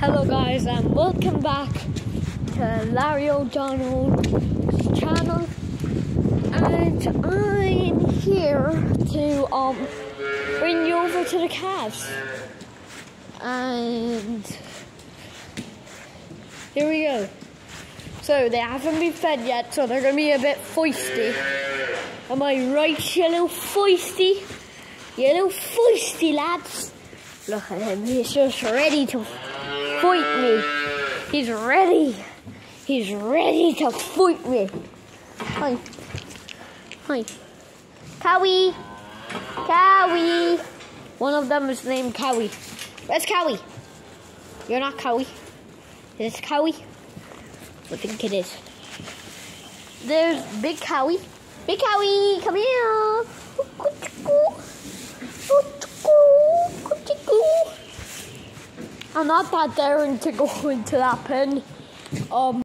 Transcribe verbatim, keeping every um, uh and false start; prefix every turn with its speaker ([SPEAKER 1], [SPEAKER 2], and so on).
[SPEAKER 1] Hello guys and welcome back to Larry O'Donnell's channel, and I'm here to um bring you over to the calves. And here we go. So they haven't been fed yet, so they're gonna be a bit feisty. Am I right, you little feisty? You little feisty lads. Look at him, he's just ready to fight me. He's ready. He's ready to fight me. Hi. Hi. Cowie. Cowie. One of them is named Cowie. Where's Cowie? You're not Cowie. Is this Cowie? I think it is. There's Big Cowie. Big Cowie, come here. I'm not that daring to go into that pen. Um.